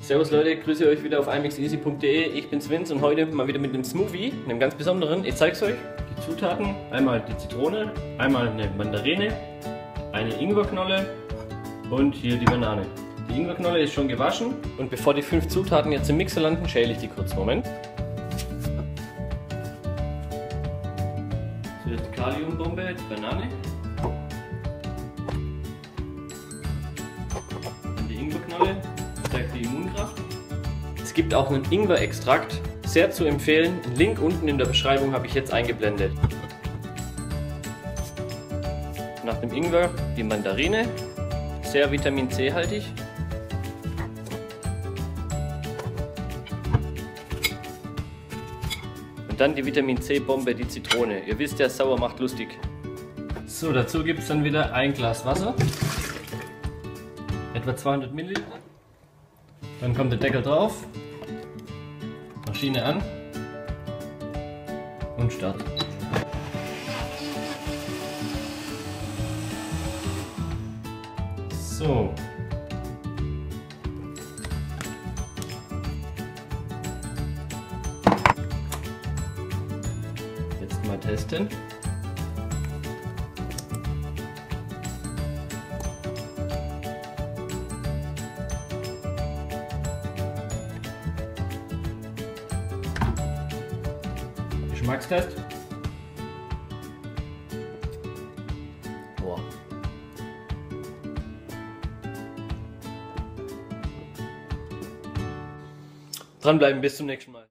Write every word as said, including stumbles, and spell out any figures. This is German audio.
Servus Leute, grüße euch wieder auf i mix easy punkt de. Ich bin's Vince und heute mal wieder mit einem Smoothie, einem ganz besonderen. Ich zeig's euch. Die Zutaten: einmal die Zitrone, einmal eine Mandarine, eine Ingwerknolle und hier die Banane. Die Ingwerknolle ist schon gewaschen und bevor die fünf Zutaten jetzt im Mixer landen, schäle ich die kurz. Moment. Zuerst die Kaliumbombe, die Banane. Dann die Ingwerknolle, stärkt die Immunkraft. Es gibt auch einen Ingwer-Extrakt, sehr zu empfehlen. Den Link unten in der Beschreibung habe ich jetzt eingeblendet. Nach dem Ingwer die Mandarine, sehr Vitamin C haltig. Und dann die Vitamin C-Bombe, die Zitrone. Ihr wisst ja, sauer macht lustig. So, dazu gibt es dann wieder ein Glas Wasser, etwa zweihundert Milliliter. Dann kommt der Deckel drauf, Maschine an und Start. So. Jetzt mal testen. Geschmackstest. Boah. Dranbleiben, bis zum nächsten Mal.